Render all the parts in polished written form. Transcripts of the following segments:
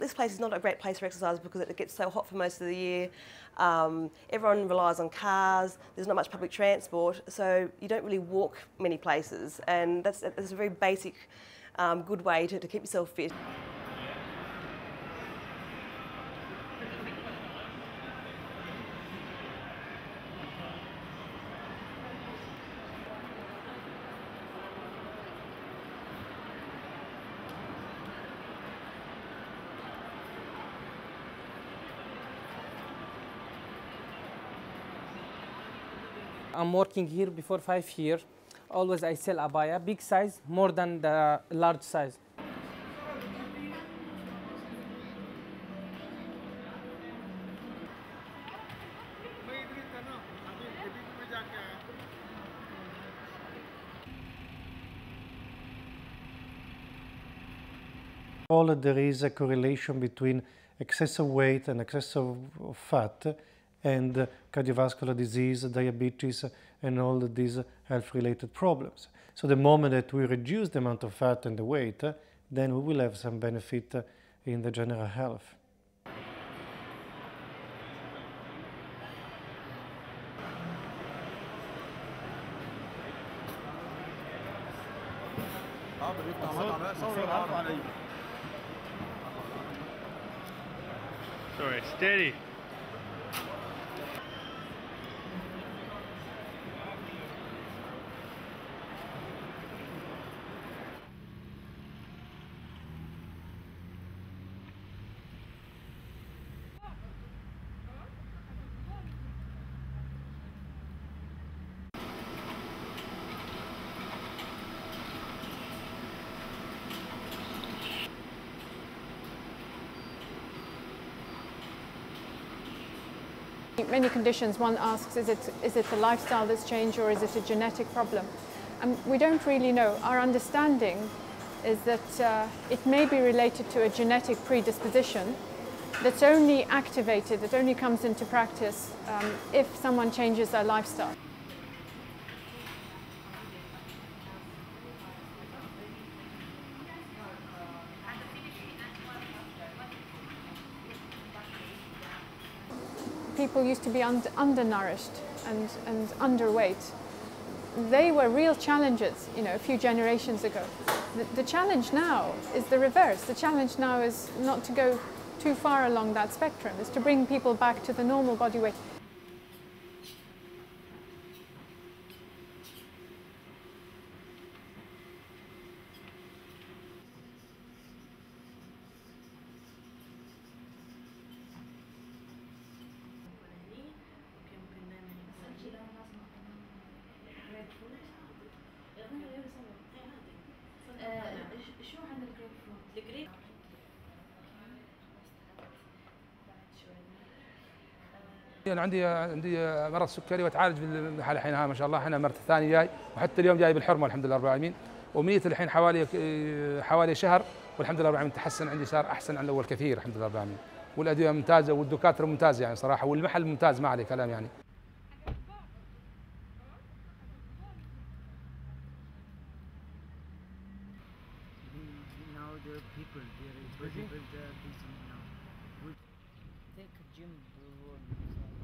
this place is not a great place for exercise because it gets so hot for most of the year. Everyone relies on cars, there's not much public transport, so you don't really walk many places, and that's a very basic, good way to keep yourself fit. I'm working here before 5 years. Always I sell abaya, big size, more than the large size. There is a correlation between excessive weight and excessive fat and cardiovascular disease, diabetes, and all these health-related problems. So the moment that we reduce the amount of fat and the weight, then we will have some benefit in the general health. Sorry, steady. Many conditions, one asks, is it the lifestyle that's changed or is it a genetic problem? And we don't really know. Our understanding is that it may be related to a genetic predisposition that's only activated, that only comes into practice if someone changes their lifestyle. People used to be undernourished and underweight. They were real challenges, you know, a few generations ago. The challenge now is the reverse. The challenge now is not to go too far along that spectrum, is to bring people back to the normal body weight. أنا عندي مرض سكري وأتعالج بالحالة الحين ما شاء الله. أنا مرت الثاني جاي وحتى اليوم جاي بالحرمة الحمد لله رب العالمين. وميت الحين حوالي شهر والحمد لله رب العالمين. تحسن عندي، صار أحسن عن الأول كثير الحمد لله رب العالمين. والأدوية ممتازة والدكاترة ممتازة يعني صراحة، والمحل ممتاز ما عليه كلام يعني.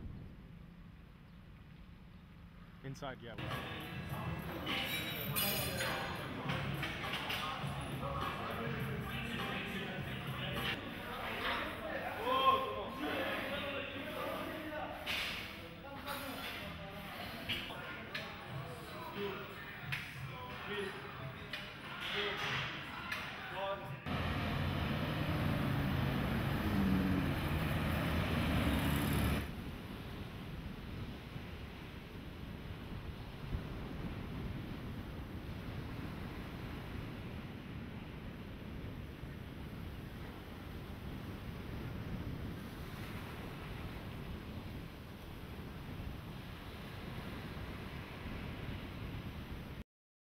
Inside, yeah.